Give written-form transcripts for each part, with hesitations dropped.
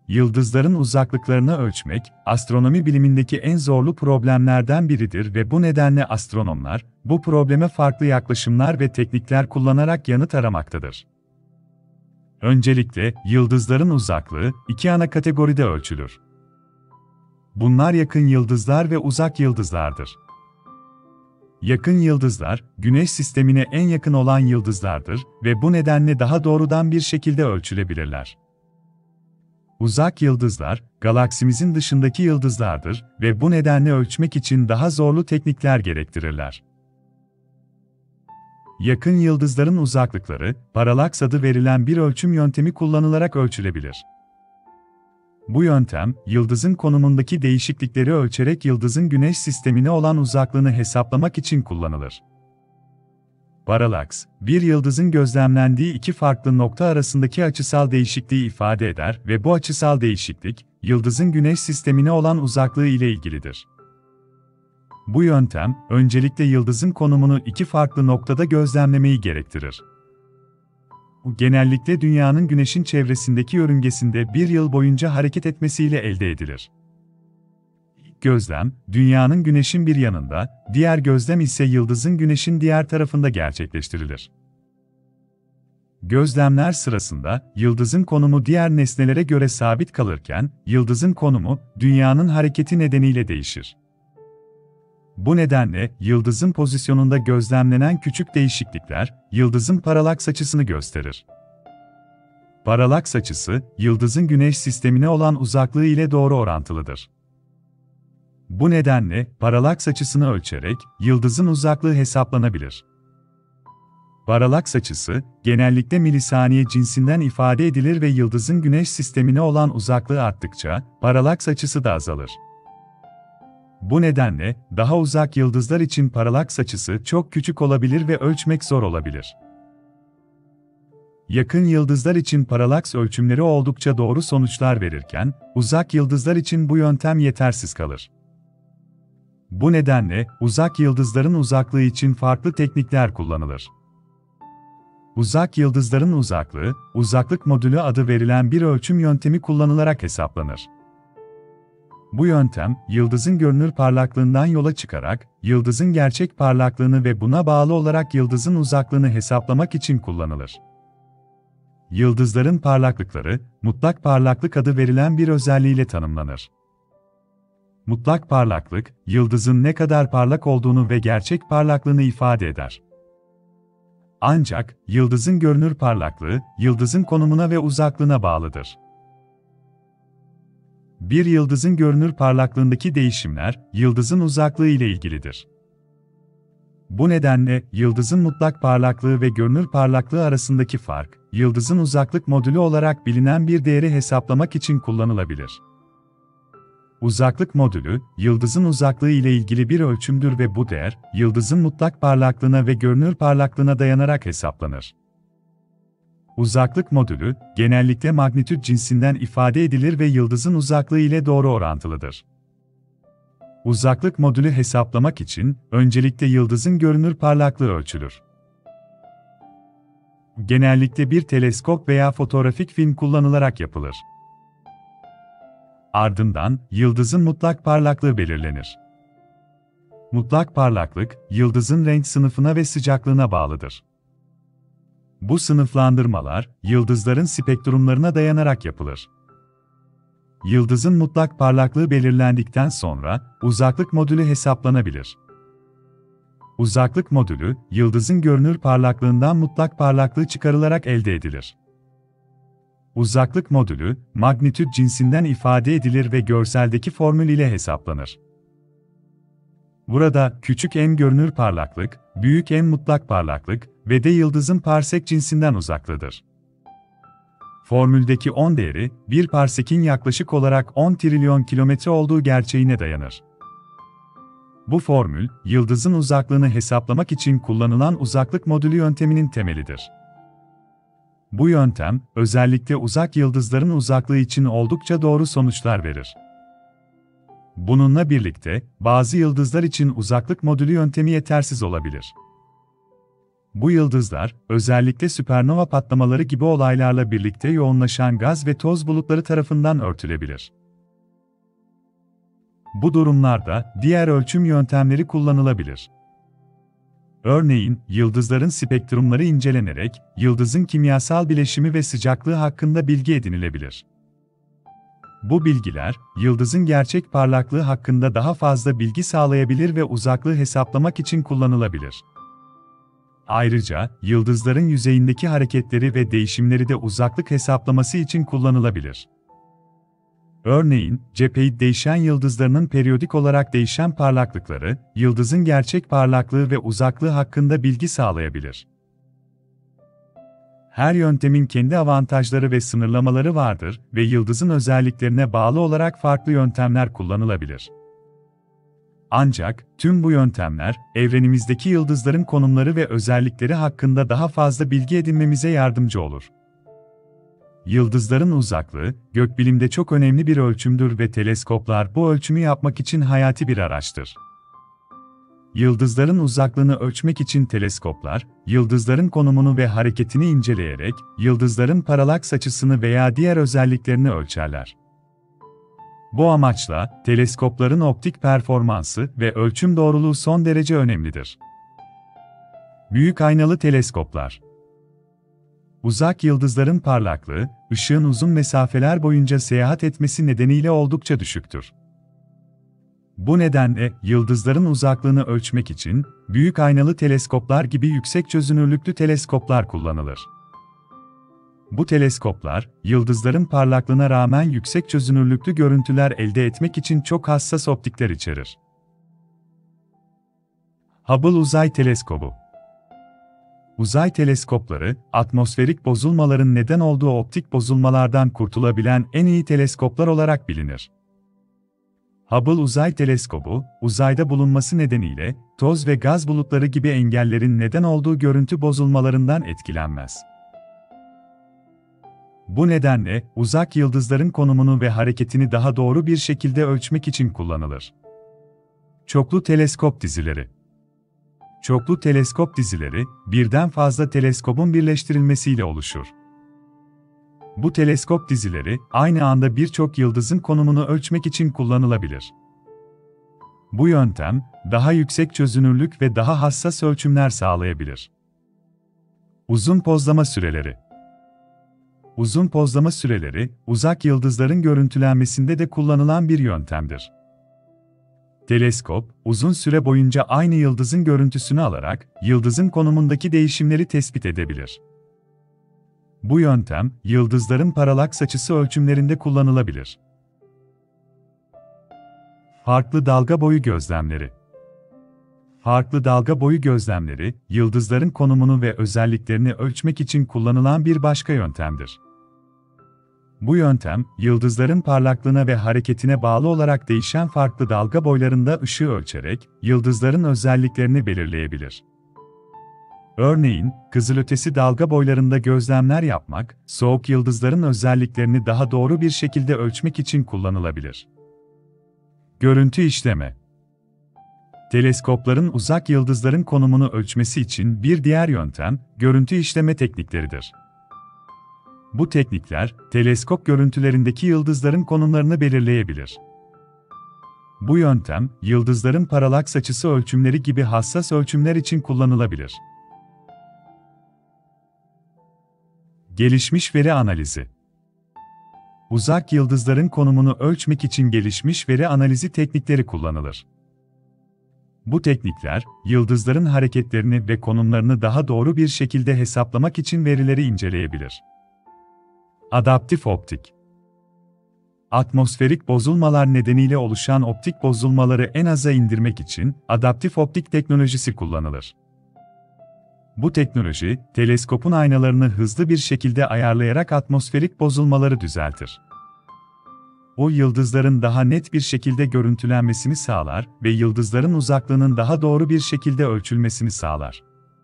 Yıldızların uzaklıklarını ölçmek, astronomi bilimindeki en zorlu problemlerden biridir ve bu nedenle astronomlar, bu probleme farklı yaklaşımlar ve teknikler kullanarak yanıt aramaktadır. Öncelikle, yıldızların uzaklığı, iki ana kategoride ölçülür. Bunlar yakın yıldızlar ve uzak yıldızlardır. Yakın yıldızlar, Güneş sistemine en yakın olan yıldızlardır ve bu nedenle daha doğrudan bir şekilde ölçülebilirler. Uzak yıldızlar, galaksimizin dışındaki yıldızlardır ve bu nedenle ölçmek için daha zorlu teknikler gerektirirler. Yakın yıldızların uzaklıkları, paralaks adı verilen bir ölçüm yöntemi kullanılarak ölçülebilir. Bu yöntem, yıldızın konumundaki değişiklikleri ölçerek yıldızın Güneş sistemine olan uzaklığını hesaplamak için kullanılır. Paralaks, bir yıldızın gözlemlendiği iki farklı nokta arasındaki açısal değişikliği ifade eder ve bu açısal değişiklik, yıldızın Güneş sistemine olan uzaklığı ile ilgilidir. Bu yöntem, öncelikle yıldızın konumunu iki farklı noktada gözlemlemeyi gerektirir. Bu genellikle Dünya'nın Güneş'in çevresindeki yörüngesinde bir yıl boyunca hareket etmesiyle elde edilir. İlk gözlem, Dünya'nın Güneş'in bir yanında, diğer gözlem ise yıldızın Güneş'in diğer tarafında gerçekleştirilir. Gözlemler sırasında, yıldızın konumu diğer nesnelere göre sabit kalırken, yıldızın konumu, Dünya'nın hareketi nedeniyle değişir. Bu nedenle, yıldızın pozisyonunda gözlemlenen küçük değişiklikler, yıldızın paralaks açısını gösterir. Paralaks açısı, yıldızın Güneş sistemine olan uzaklığı ile doğru orantılıdır. Bu nedenle, paralaks açısını ölçerek, yıldızın uzaklığı hesaplanabilir. Paralaks açısı, genellikle milisaniye cinsinden ifade edilir ve yıldızın Güneş sistemine olan uzaklığı arttıkça, paralaks açısı da azalır. Bu nedenle, daha uzak yıldızlar için paralaks açısı çok küçük olabilir ve ölçmek zor olabilir. Yakın yıldızlar için paralaks ölçümleri oldukça doğru sonuçlar verirken, uzak yıldızlar için bu yöntem yetersiz kalır. Bu nedenle, uzak yıldızların uzaklığı için farklı teknikler kullanılır. Uzak yıldızların uzaklığı, uzaklık modülü adı verilen bir ölçüm yöntemi kullanılarak hesaplanır. Bu yöntem, yıldızın görünür parlaklığından yola çıkarak, yıldızın gerçek parlaklığını ve buna bağlı olarak yıldızın uzaklığını hesaplamak için kullanılır. Yıldızların parlaklıkları, mutlak parlaklık adı verilen bir özelliğiyle tanımlanır. Mutlak parlaklık, yıldızın ne kadar parlak olduğunu ve gerçek parlaklığını ifade eder. Ancak, yıldızın görünür parlaklığı, yıldızın konumuna ve uzaklığına bağlıdır. Bir yıldızın görünür parlaklığındaki değişimler, yıldızın uzaklığı ile ilgilidir. Bu nedenle, yıldızın mutlak parlaklığı ve görünür parlaklığı arasındaki fark, yıldızın uzaklık modülü olarak bilinen bir değeri hesaplamak için kullanılabilir. Uzaklık modülü, yıldızın uzaklığı ile ilgili bir ölçümdür ve bu değer, yıldızın mutlak parlaklığına ve görünür parlaklığına dayanarak hesaplanır. Uzaklık modülü, genellikle magnitüt cinsinden ifade edilir ve yıldızın uzaklığı ile doğru orantılıdır. Uzaklık modülü hesaplamak için, öncelikle yıldızın görünür parlaklığı ölçülür. Genellikle bir teleskop veya fotoğrafik film kullanılarak yapılır. Ardından, yıldızın mutlak parlaklığı belirlenir. Mutlak parlaklık, yıldızın renk sınıfına ve sıcaklığına bağlıdır. Bu sınıflandırmalar, yıldızların spektrumlarına dayanarak yapılır. Yıldızın mutlak parlaklığı belirlendikten sonra, uzaklık modülü hesaplanabilir. Uzaklık modülü, yıldızın görünür parlaklığından mutlak parlaklığı çıkarılarak elde edilir. Uzaklık modülü, magnitüt cinsinden ifade edilir ve görseldeki formül ile hesaplanır. Burada, küçük m görünür parlaklık, büyük M mutlak parlaklık ve de yıldızın parsek cinsinden uzaklığıdır. Formüldeki 10 değeri, bir parsekin yaklaşık olarak 10 trilyon kilometre olduğu gerçeğine dayanır. Bu formül, yıldızın uzaklığını hesaplamak için kullanılan uzaklık modülü yönteminin temelidir. Bu yöntem, özellikle uzak yıldızların uzaklığı için oldukça doğru sonuçlar verir. Bununla birlikte, bazı yıldızlar için uzaklık modülü yöntemi yetersiz olabilir. Bu yıldızlar, özellikle süpernova patlamaları gibi olaylarla birlikte yoğunlaşan gaz ve toz bulutları tarafından örtülebilir. Bu durumlarda diğer ölçüm yöntemleri kullanılabilir. Örneğin, yıldızların spektrumları incelenerek, yıldızın kimyasal bileşimi ve sıcaklığı hakkında bilgi edinilebilir. Bu bilgiler, yıldızın gerçek parlaklığı hakkında daha fazla bilgi sağlayabilir ve uzaklığı hesaplamak için kullanılabilir. Ayrıca, yıldızların yüzeyindeki hareketleri ve değişimleri de uzaklık hesaplaması için kullanılabilir. Örneğin, cepheid değişen yıldızlarının periyodik olarak değişen parlaklıkları, yıldızın gerçek parlaklığı ve uzaklığı hakkında bilgi sağlayabilir. Her yöntemin kendi avantajları ve sınırlamaları vardır ve yıldızın özelliklerine bağlı olarak farklı yöntemler kullanılabilir. Ancak, tüm bu yöntemler, evrenimizdeki yıldızların konumları ve özellikleri hakkında daha fazla bilgi edinmemize yardımcı olur. Yıldızların uzaklığı, gökbilimde çok önemli bir ölçümdür ve teleskoplar bu ölçümü yapmak için hayati bir araçtır. Yıldızların uzaklığını ölçmek için teleskoplar, yıldızların konumunu ve hareketini inceleyerek, yıldızların paralaks açısını veya diğer özelliklerini ölçerler. Bu amaçla, teleskopların optik performansı ve ölçüm doğruluğu son derece önemlidir. Büyük aynalı teleskoplar. Uzak yıldızların parlaklığı, ışığın uzun mesafeler boyunca seyahat etmesi nedeniyle oldukça düşüktür. Bu nedenle, yıldızların uzaklığını ölçmek için, büyük aynalı teleskoplar gibi yüksek çözünürlüklü teleskoplar kullanılır. Bu teleskoplar, yıldızların parlaklığına rağmen yüksek çözünürlüklü görüntüler elde etmek için çok hassas optikler içerir. Hubble Uzay Teleskobu. Uzay teleskopları, atmosferik bozulmaların neden olduğu optik bozulmalardan kurtulabilen en iyi teleskoplar olarak bilinir. Hubble Uzay Teleskobu, uzayda bulunması nedeniyle, toz ve gaz bulutları gibi engellerin neden olduğu görüntü bozulmalarından etkilenmez. Bu nedenle, uzak yıldızların konumunu ve hareketini daha doğru bir şekilde ölçmek için kullanılır. Çoklu teleskop dizileri. Çoklu teleskop dizileri, birden fazla teleskobun birleştirilmesiyle oluşur. Bu teleskop dizileri, aynı anda birçok yıldızın konumunu ölçmek için kullanılabilir. Bu yöntem, daha yüksek çözünürlük ve daha hassas ölçümler sağlayabilir. Uzun pozlama süreleri. Uzun pozlama süreleri, uzak yıldızların görüntülenmesinde de kullanılan bir yöntemdir. Teleskop, uzun süre boyunca aynı yıldızın görüntüsünü alarak, yıldızın konumundaki değişimleri tespit edebilir. Bu yöntem, yıldızların paralaks açısı ölçümlerinde kullanılabilir. Farklı dalga boyu gözlemleri. Farklı dalga boyu gözlemleri, yıldızların konumunu ve özelliklerini ölçmek için kullanılan bir başka yöntemdir. Bu yöntem, yıldızların parlaklığına ve hareketine bağlı olarak değişen farklı dalga boylarında ışığı ölçerek, yıldızların özelliklerini belirleyebilir. Örneğin, kızılötesi dalga boylarında gözlemler yapmak, soğuk yıldızların özelliklerini daha doğru bir şekilde ölçmek için kullanılabilir. Görüntü işleme. Teleskopların uzak yıldızların konumunu ölçmesi için bir diğer yöntem, görüntü işleme teknikleridir. Bu teknikler, teleskop görüntülerindeki yıldızların konumlarını belirleyebilir. Bu yöntem, yıldızların paralaks açısı ölçümleri gibi hassas ölçümler için kullanılabilir. Gelişmiş veri analizi. Uzak yıldızların konumunu ölçmek için gelişmiş veri analizi teknikleri kullanılır. Bu teknikler, yıldızların hareketlerini ve konumlarını daha doğru bir şekilde hesaplamak için verileri inceleyebilir. Adaptif optik. Atmosferik bozulmalar nedeniyle oluşan optik bozulmaları en aza indirmek için adaptif optik teknolojisi kullanılır. Bu teknoloji, teleskopun aynalarını hızlı bir şekilde ayarlayarak atmosferik bozulmaları düzeltir. O yıldızların daha net bir şekilde görüntülenmesini sağlar ve yıldızların uzaklığının daha doğru bir şekilde ölçülmesini sağlar.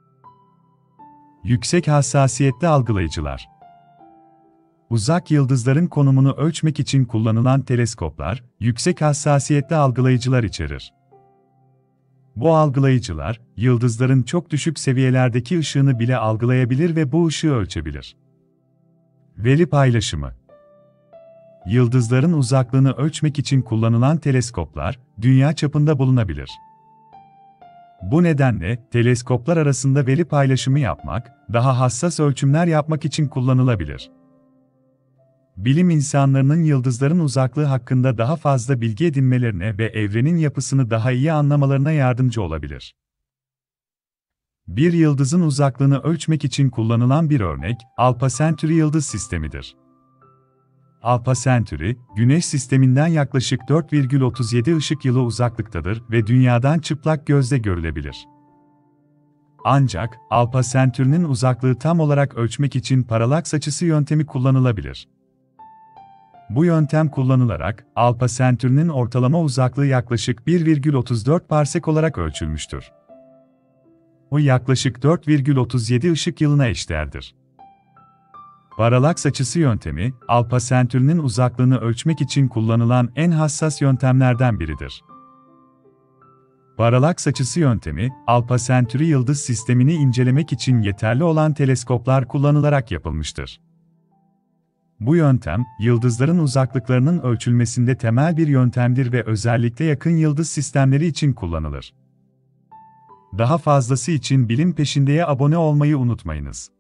Yüksek hassasiyetli algılayıcılar. Uzak yıldızların konumunu ölçmek için kullanılan teleskoplar, yüksek hassasiyetli algılayıcılar içerir. Bu algılayıcılar, yıldızların çok düşük seviyelerdeki ışığını bile algılayabilir ve bu ışığı ölçebilir. Veri paylaşımı. Yıldızların uzaklığını ölçmek için kullanılan teleskoplar, dünya çapında bulunabilir. Bu nedenle, teleskoplar arasında veri paylaşımı yapmak, daha hassas ölçümler yapmak için kullanılabilir. Bilim insanlarının yıldızların uzaklığı hakkında daha fazla bilgi edinmelerine ve evrenin yapısını daha iyi anlamalarına yardımcı olabilir. Bir yıldızın uzaklığını ölçmek için kullanılan bir örnek, Alpha Centauri yıldız sistemidir. Alpha Centauri, Güneş sisteminden yaklaşık 4,37 ışık yılı uzaklıktadır ve Dünya'dan çıplak gözle görülebilir. Ancak, Alpha Centauri'nin uzaklığı tam olarak ölçmek için paralaks açısı yöntemi kullanılabilir. Bu yöntem kullanılarak, Alpha Centauri'nin ortalama uzaklığı yaklaşık 1,34 parsek olarak ölçülmüştür. O yaklaşık 4,37 ışık yılına eşdeğerdir. Paralaks açısı yöntemi, Alpha Centauri'nin uzaklığını ölçmek için kullanılan en hassas yöntemlerden biridir. Paralaks açısı yöntemi, Alpha Centauri yıldız sistemini incelemek için yeterli olan teleskoplar kullanılarak yapılmıştır. Bu yöntem, yıldızların uzaklıklarının ölçülmesinde temel bir yöntemdir ve özellikle yakın yıldız sistemleri için kullanılır. Daha fazlası için Bilim Peşinde'ye abone olmayı unutmayınız.